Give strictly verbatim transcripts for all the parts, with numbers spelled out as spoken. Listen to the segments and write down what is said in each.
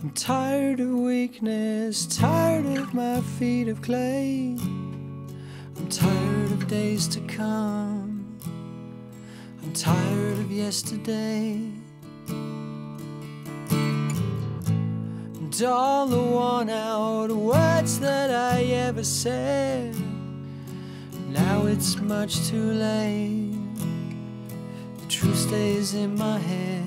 I'm tired of weakness, tired of my feet of clay. I'm tired of days to come, I'm tired of yesterday. And all the worn out words that I ever said, now it's much too late. The truth stays in my head.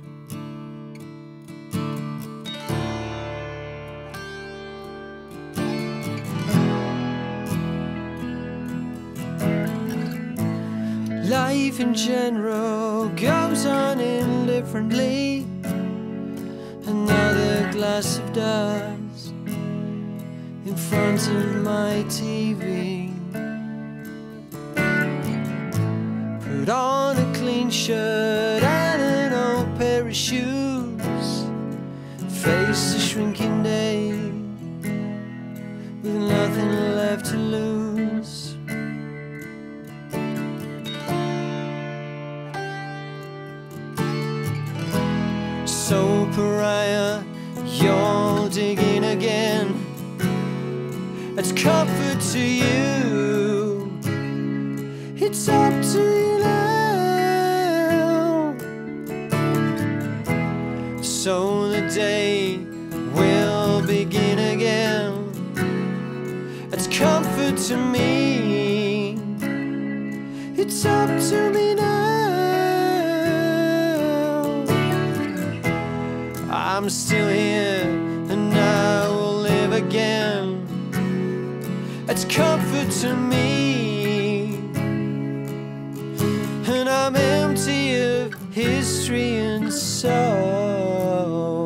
Life in general goes on indifferently. Another glass of dust in front of my T V. Put on a clean shirt and an old pair of shoes. Face a shrinking day with nothing left to lose. So Pariah, you're digging again. It's comfort to you, it's up to you now. So the day will begin again. It's comfort to me, it's up to me now. I'm still here and I will live again. It's comfort to me, and I'm empty of history and soul.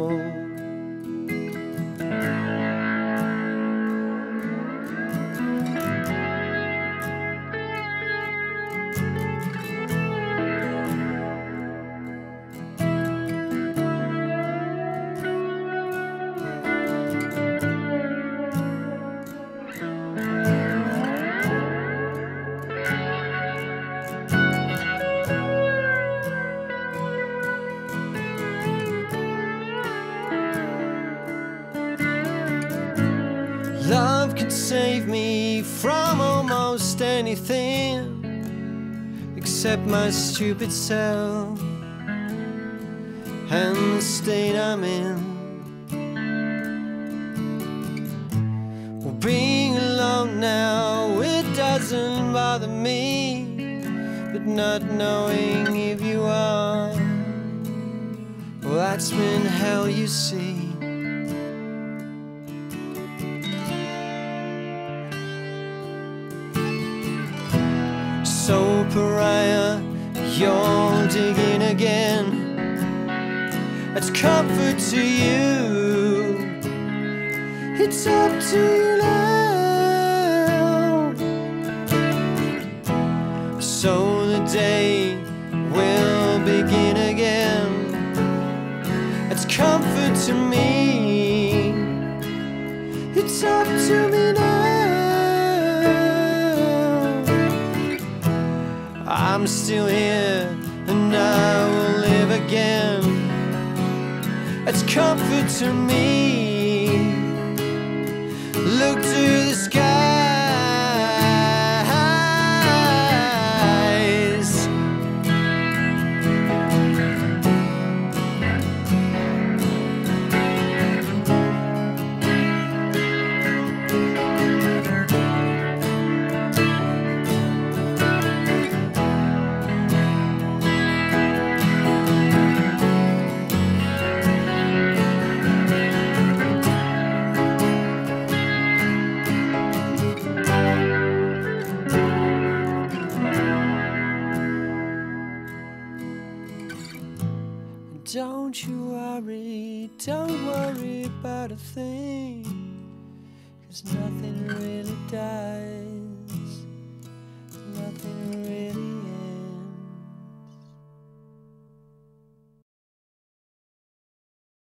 Love could save me from almost anything except my stupid self and the state I'm in. Well, being alone now, it doesn't bother me, but not knowing if you are, well, that's been hell, you see. So Pariah, you're digging again. It's comfort to you, it's up to you now. So the day will begin again. It's comfort to me, it's up to me now. I'm still here and I will live again. It's comfort to me. Look to the skies. Don't you worry, don't worry about a thing, 'cause nothing really dies, nothing really